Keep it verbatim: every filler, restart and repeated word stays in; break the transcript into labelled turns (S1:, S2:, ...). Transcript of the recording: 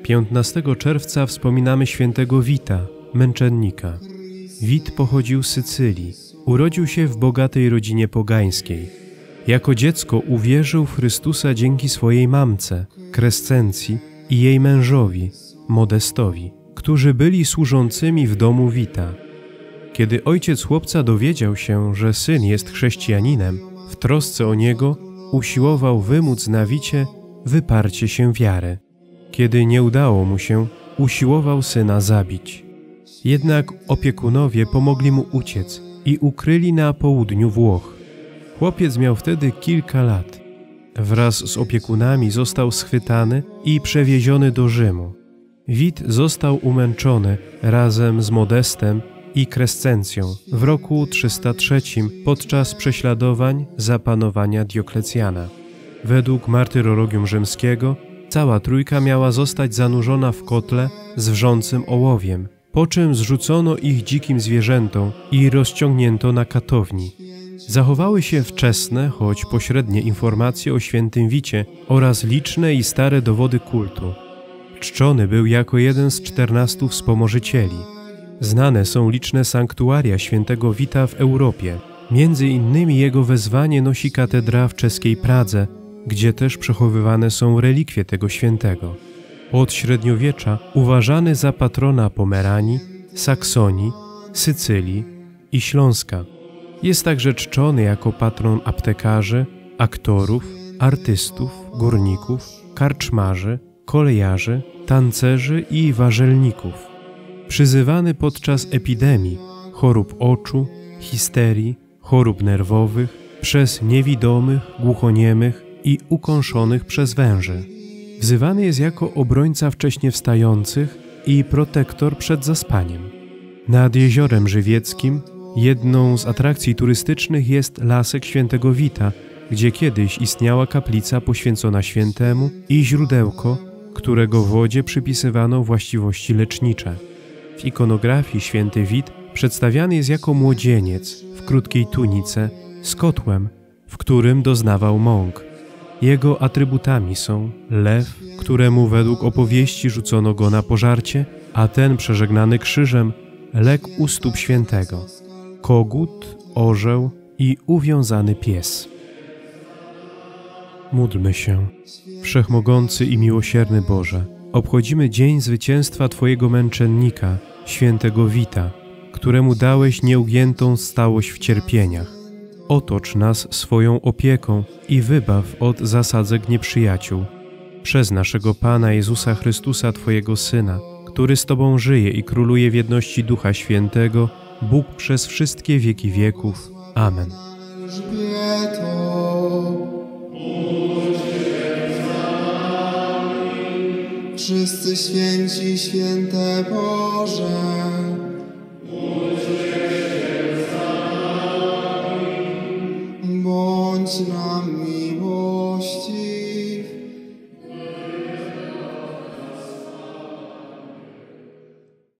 S1: piętnastego czerwca wspominamy świętego Wita, męczennika. Wit pochodził z Sycylii. Urodził się w bogatej rodzinie pogańskiej. Jako dziecko uwierzył w Chrystusa dzięki swojej mamce, Krescencji, i jej mężowi, Modestowi, którzy byli służącymi w domu Wita. Kiedy ojciec chłopca dowiedział się, że syn jest chrześcijaninem, w trosce o niego usiłował wymóc na Wicie wyparcie się wiary. Kiedy nie udało mu się, usiłował syna zabić. Jednak opiekunowie pomogli mu uciec i ukryli na południu Włoch. Chłopiec miał wtedy kilka lat. Wraz z opiekunami został schwytany i przewieziony do Rzymu. Wit został umęczony razem z Modestem i Krescencją w roku trzysta trzecim podczas prześladowań za panowania Dioklecjana. Według martyrologium rzymskiego cała trójka miała zostać zanurzona w kotle z wrzącym ołowiem, po czym zrzucono ich dzikim zwierzętom i rozciągnięto na katowni. Zachowały się wczesne, choć pośrednie informacje o świętym Wicie oraz liczne i stare dowody kultu. Czczony był jako jeden z czternastu wspomożycieli. Znane są liczne sanktuaria świętego Wita w Europie. Między innymi jego wezwanie nosi katedra w czeskiej Pradze, gdzie też przechowywane są relikwie tego świętego. Od średniowiecza uważany za patrona Pomeranii, Saksonii, Sycylii i Śląska. Jest także czczony jako patron aptekarzy, aktorów, artystów, górników, karczmarzy, kolejarzy, tancerzy i warzelników. Przyzywany podczas epidemii, chorób oczu, histerii, chorób nerwowych, przez niewidomych, głuchoniemych i ukąszonych przez węży. Wzywany jest jako obrońca wcześnie wstających i protektor przed zaspaniem. Nad Jeziorem Żywieckim jedną z atrakcji turystycznych jest Lasek Świętego Wita, gdzie kiedyś istniała kaplica poświęcona świętemu i źródełko, którego wodzie przypisywano właściwości lecznicze. W ikonografii święty Wit przedstawiany jest jako młodzieniec w krótkiej tunice z kotłem, w którym doznawał mąk. Jego atrybutami są lew, któremu według opowieści rzucono go na pożarcie, a ten przeżegnany krzyżem legł u stóp świętego, kogut, orzeł i uwiązany pies. Módlmy się. Wszechmogący i miłosierny Boże, obchodzimy dzień zwycięstwa Twojego męczennika, świętego Wita, któremu dałeś nieugiętą stałość w cierpieniach. Otocz nas swoją opieką i wybaw od zasadzek nieprzyjaciół. Przez naszego Pana Jezusa Chrystusa, Twojego Syna, który z Tobą żyje i króluje w jedności Ducha Świętego, Bóg przez wszystkie wieki wieków. Amen.
S2: Wszyscy święci, święte Boże,